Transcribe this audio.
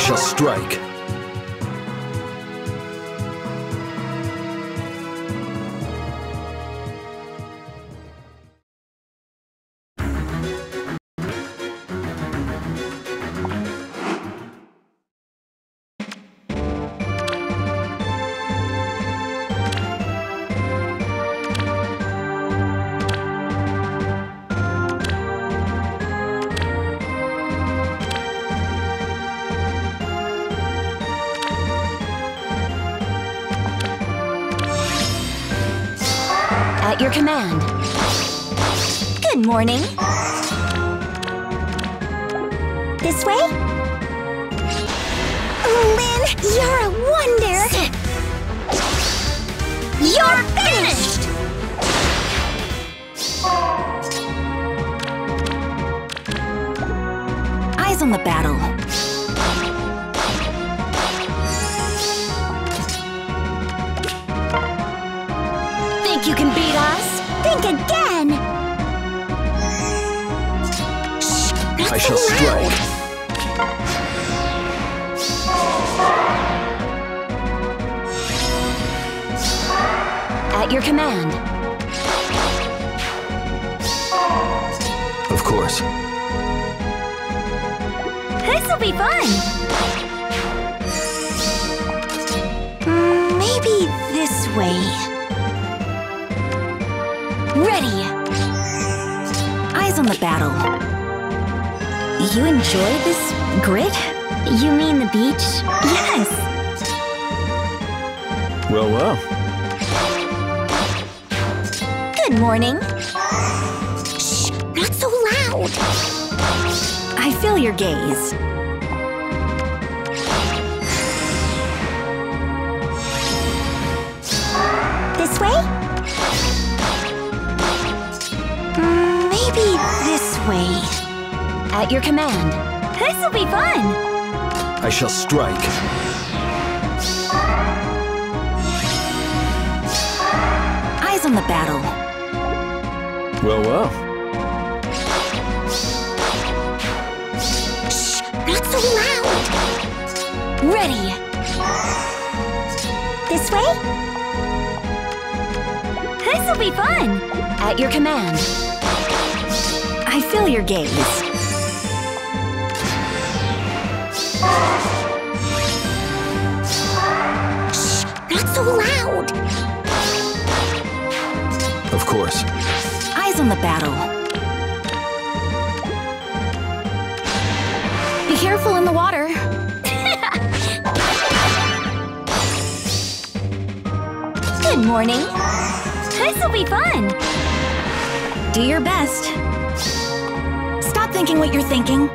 shall strike. At your command. Good morning. This way? Lynn, you're a wonder! You're finished! Eyes on the battle. Think you can beat us? Think again! Shh, not I so shall loud. strike. At your command. Of course. This'll be fun! Maybe this way. Ready! Eyes on the battle. You enjoy this grit? You mean the beach? Yes! Well, well. Good morning. Shh, not so loud. I feel your gaze. This way? Maybe this way. At your command. This'll be fun! I shall strike. Eyes on the battle. Well, well. Shh, not so loud! Ready! This way? This'll be fun! At your command. I feel your gaze. Shh, not so loud! Of course. Eyes on the battle. Be careful in the water. Good morning. This'll be fun. Do your best. Stop thinking what you're thinking.